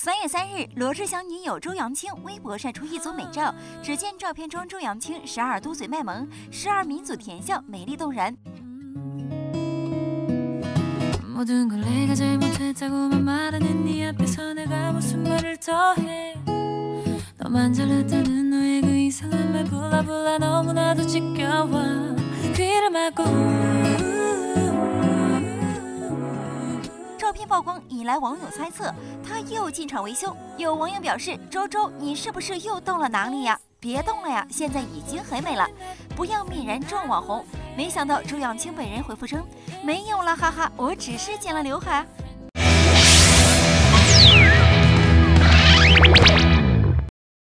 3月3日，罗志祥女友周扬青微博晒出一组美照，只见照片中周扬青时而嘟嘴卖萌，时而抿嘴甜笑，美丽动人。 모든 걸 내가 잘못했다고만 말하는 네 앞에서 내가 무슨 말을 더해 너만 잘났다는 너의 그 이상한 말 불라불라 너무나도 지겨워 귀를 막고 照片曝光引来网友猜测，他又进场维修。有网友表示：“周周，你是不是又动了哪里呀？别动了呀，现在已经很美了，不要泯然众网红。”没想到周扬青本人回复称：“没有了，哈哈，我只是剪了刘海。”